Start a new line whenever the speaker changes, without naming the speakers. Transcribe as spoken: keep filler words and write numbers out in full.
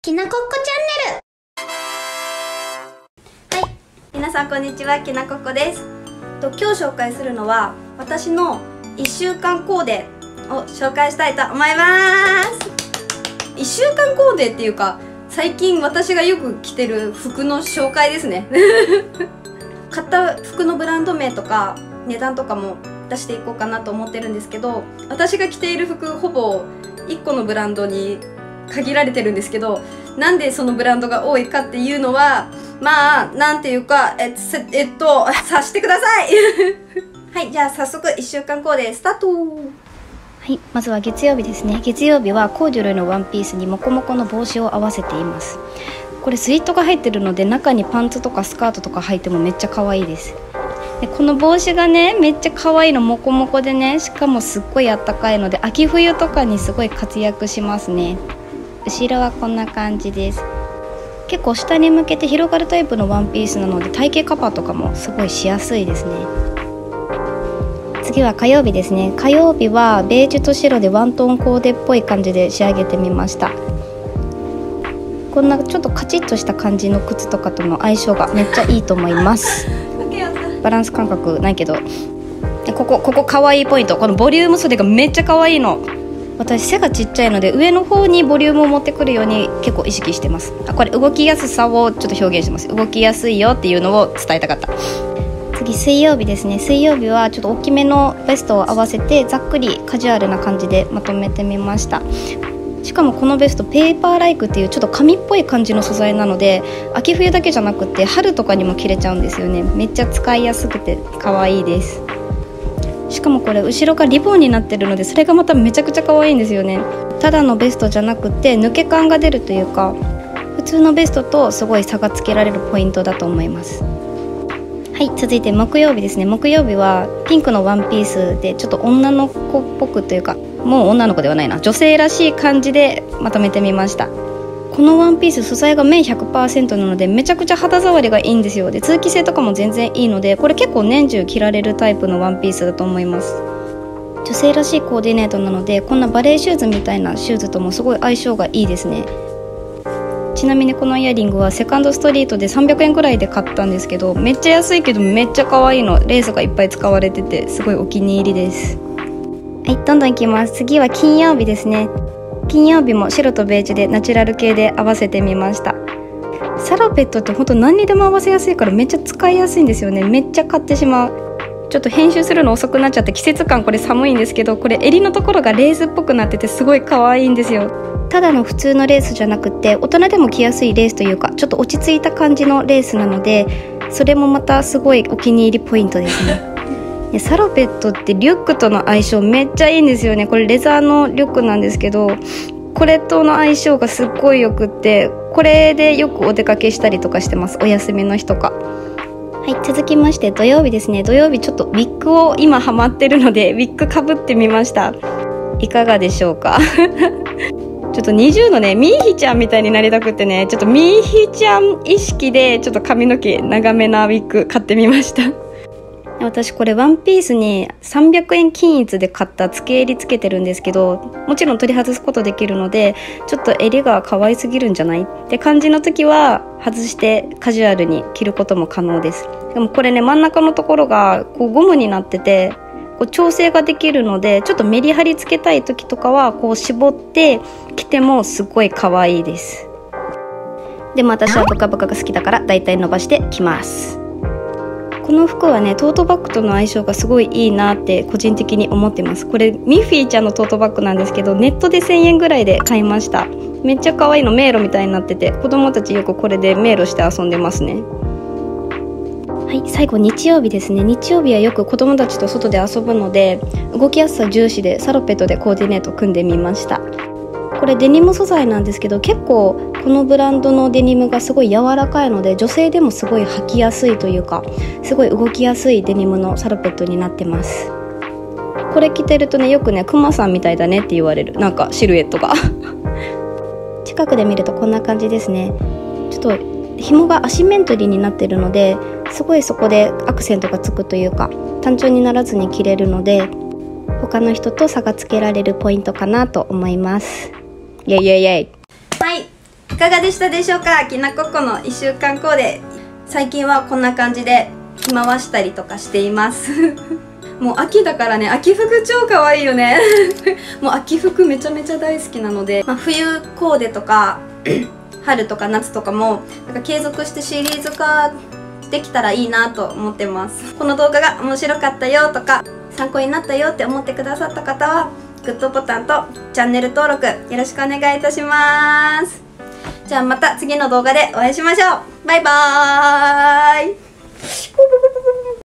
きなこっこチャンネル。はい、皆さんこんにちは、きなこっこです。と今日紹介するのは私のいっしゅうかんコーデを紹介したいと思います。いっしゅうかんコーデっていうか、最近私がよく着てる服の紹介ですね。買った服のブランド名とか値段とかも出していこうかなと思ってるんですけど、私が着ている服ほぼいっこのブランドに限られてるんですけど、なんでそのブランドが多いかっていうのは、まあなんていうか、ええっと察してください。はい、じゃあ早速いっしゅうかんコーデスタート。
はい、まずは月曜日ですね。月曜日はコーデュロイのワンピースにモコモコの帽子を合わせています。これスリットが入ってるので、中にパンツとかスカートとか履いてもめっちゃ可愛いです。でこの帽子がね、めっちゃ可愛いの、モコモコでね、しかもすっごいあったかいので、秋冬とかにすごい活躍しますね。後ろはこんな感じです。結構下に向けて広がるタイプのワンピースなので、体型カバーとかもすごいしやすいですね。次は火曜日ですね。火曜日はベージュと白でワントーンコーデっぽい感じで仕上げてみました。こんなちょっとカチッとした感じの靴とかとの相性がめっちゃいいと思います。バランス感覚ないけど、ここここ可愛いポイント、このボリューム袖がめっちゃ可愛いの。私背がちっちゃいので、上の方にボリュームを持ってくるように結構意識してます。あ、これ動きやすさをちょっと表現してます。動きやすいよっていうのを伝えたかった。次水曜日ですね。水曜日はちょっと大きめのベストを合わせて、ざっくりカジュアルな感じでまとめてみました。しかもこのベストペーパーライクっていうちょっと紙っぽい感じの素材なので、秋冬だけじゃなくて春とかにも着れちゃうんですよね。めっちゃ使いやすくて可愛いです。しかもこれ後ろがリボンになってるので、それがまためちゃくちゃ可愛いんですよね。ただのベストじゃなくて抜け感が出るというか、普通のベストとすごい差がつけられるポイントだと思います。はい、続いて木曜日ですね。木曜日はピンクのワンピースでちょっと女の子っぽくというか、もう女の子ではないな、女性らしい感じでまとめてみました。このワンピース素材が綿 ひゃくパーセント なので、めちゃくちゃ肌触りがいいんですよ。で通気性とかも全然いいので、これ結構年中着られるタイプのワンピースだと思います。女性らしいコーディネートなので、こんなバレーシューズみたいなシューズともすごい相性がいいですね。ちなみにこのイヤリングはセカンドストリートでさんびゃくえんくらいで買ったんですけど、めっちゃ安いけどめっちゃ可愛いの。レースがいっぱい使われててすごいお気に入りです。はい、どんどんいきます。次は金曜日ですね。金曜日も白とベージュでナチュラル系で合わせてみました。サロペットってほんと何にでも合わせやすいからめっちゃ使いやすいんですよね。めっちゃ買ってしまう。ちょっと編集するの遅くなっちゃって、季節感これ寒いんですけど、これ襟のところがレースっぽくなっててすごい可愛いんですよ。ただの普通のレースじゃなくて、大人でも着やすいレースというか、ちょっと落ち着いた感じのレースなので、それもまたすごいお気に入りポイントですね。サロペットってリュックとの相性めっちゃいいんですよね。これレザーのリュックなんですけど、これとの相性がすっごいよくって、これでよくお出かけしたりとかしてます。お休みの日とか。はい、続きまして土曜日ですね。土曜日ちょっとウィッグを今ハマってるので、ウィッグかぶってみました。いかがでしょうか。ちょっとにじゅうのね、ミーヒちゃんみたいになりたくってね、ちょっとミーヒちゃん意識でちょっと髪の毛長めなウィッグ買ってみました。私これワンピースにさんびゃくえん均一で買った付け襟つけてるんですけど、もちろん取り外すことできるので、ちょっと襟が可愛すぎるんじゃないって感じの時は外してカジュアルに着ることも可能です。でもこれね、真ん中のところがこうゴムになってて、こう調整ができるので、ちょっとメリハリつけたい時とかはこう絞って着てもすごい可愛いです。でも私はブカブカが好きだからだいたい伸ばして着ます。この服はね、トートバッグとの相性がすごいいいなって個人的に思ってます。これミッフィーちゃんのトートバッグなんですけど、ネットでせんえんぐらいで買いました。めっちゃ可愛いの、迷路みたいになってて、子供たちよくこれで迷路して遊んでますね。はい、最後日曜日ですね。日曜日はよく子供たちと外で遊ぶので、動きやすさ重視でサロペットでコーディネート組んでみました。これデニム素材なんですけど、結構このブランドのデニムがすごい柔らかいので、女性でもすごい履きやすいというか、すごい動きやすいデニムのサロペットになってます。これ着てるとね、よくね、クマさんみたいだねって言われる。なんかシルエットが近くで見るとこんな感じですね。ちょっと紐がアシンメントリーになってるので、すごいそこでアクセントがつくというか、単調にならずに着れるので、他の人と差がつけられるポイントかなと思います。イエイイエイイエイ。
はい、いかかがでしたでしょうか。きなここのいっしゅうかんコーデ、最近はこんな感じで着回したりとかしていますもう秋だからね、秋服超可愛いよねもう秋服めちゃめちゃ大好きなので、まあ、冬コーデとか春とか夏とかもなんか継続してシリーズ化できたらいいなと思ってます。この動画が面白かったよとか参考になったよって思ってくださった方はグッドボタンとチャンネル登録よろしくお願いいたします。じゃあまた次の動画でお会いしましょう。バイバーイ。